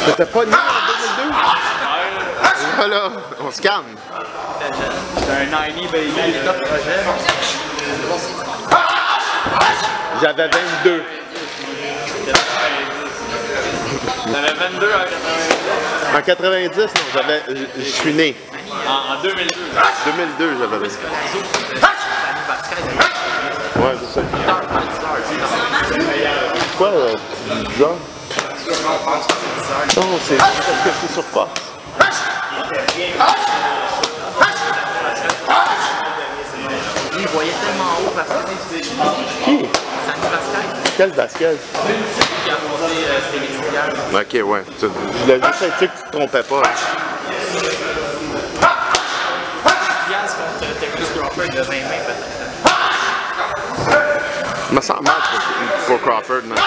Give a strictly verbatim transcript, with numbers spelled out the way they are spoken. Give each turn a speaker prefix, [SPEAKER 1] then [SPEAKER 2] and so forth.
[SPEAKER 1] T'étais pas né en deux mille deux? Voilà, on se calme.
[SPEAKER 2] J'étais un ninety baby, top projet.
[SPEAKER 1] J'avais vingt-deux.
[SPEAKER 2] T'avais vingt-deux en quatre-vingt-dix?
[SPEAKER 1] En quatre-vingt-dix, non, j'avais. Je suis né.
[SPEAKER 2] En, en deux mille deux.
[SPEAKER 1] deux mille deux, j'avais vingt-deux. Ouais, c'est ça. Quoi, euh, bizarre? Non, c'est parce que c'est sur force.
[SPEAKER 3] Lui, il voyait tellement haut parce que
[SPEAKER 1] Qui?
[SPEAKER 3] Manny Montreal.
[SPEAKER 1] Quel basket?
[SPEAKER 3] Qui a monté Félix hier.
[SPEAKER 1] Ok, ouais. Tu, je l'ai juste senti que tu te trompais pas.
[SPEAKER 3] Diaz contre Texas Crawford de vingt mains peut-être.
[SPEAKER 1] Je me sens mal pour, pour Crawford, man.